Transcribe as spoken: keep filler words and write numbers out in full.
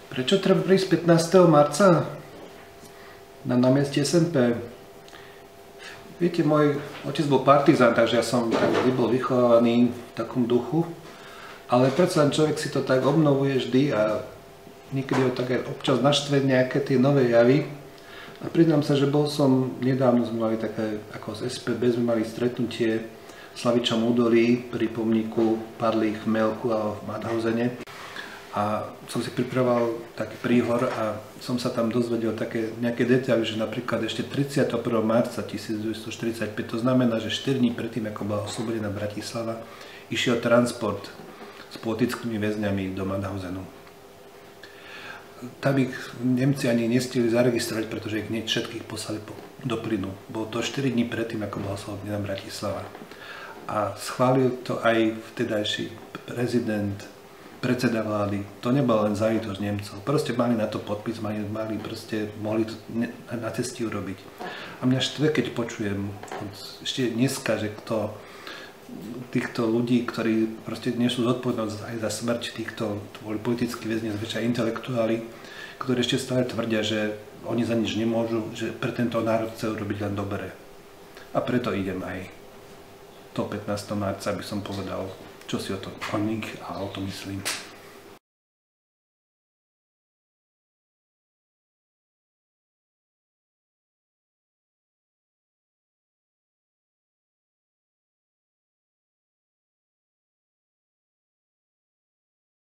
Prečo treba prísť pätnásteho marca na námestie es en pé? Viete, môj otec bol partizán, takže ja som tak bol vychovávaný v takom duchu. Ale predsa človek si to tak obnovuje vždy a niekedy ho tak aj občas naštve nejaké tie nové javy. A priznám sa, že bol som, nedávno sme mali také, ako z es pé bé sme mali stretnutie v Slavičom údolí pri pomníku padlých v Melku a v Mauthausene. A som si pripravoval taký príhor a som sa tam dozvedel také nejaké detaily, že napríklad ešte tridsiateho prvého marca tisícdeväťstoštyridsaťpäť, to znamená, že štyri dní predtým, ako bola oslobodená Bratislava, išiel transport s politickými väzňami do Mauthausenu. Tam ich Nemci ani nestihli zaregistrovať, pretože ich hneď všetkých poslali do plynu. Bolo to štyri dní predtým, ako bola oslobodená Bratislava. A schválil to aj vtedajší prezident, predseda vlády. To nebola len záležitosť Nemcov. Proste mali na to podpis, mali, mali proste, mohli to na ceste urobiť. A mňa štve, keď počujem ešte dneska, že kto týchto ľudí, ktorí proste nesú zodpovednosť aj za smrť týchto, to boli politickí väzni, zväčša intelektuáli, ktorí ešte stále tvrdia, že oni za nič nemôžu, že pre tento národ chce urobiť len dobre. A preto idem aj toho pätnásteho marca, aby som povedal, čo si o tom o nich a o tom myslím.